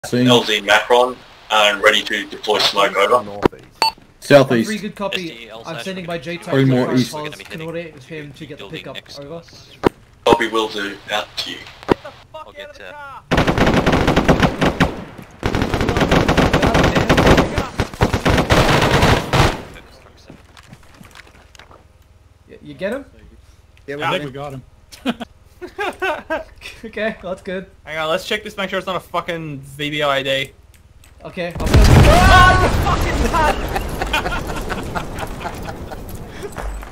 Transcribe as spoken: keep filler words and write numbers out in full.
L Z Macron and ready to deploy smoke over. Southeast. Very good copy. I'm sending my J-type Three more to east. coordinate with him to get the pickup over. Copy, will do. Out to you. I'll get to... You get him? Yeah, we, I got think him. we got him. Okay, that's good. Hang on, let's check this, make sure it's not a fucking V B O I D. Okay, I'm gonna... Ah, you fucking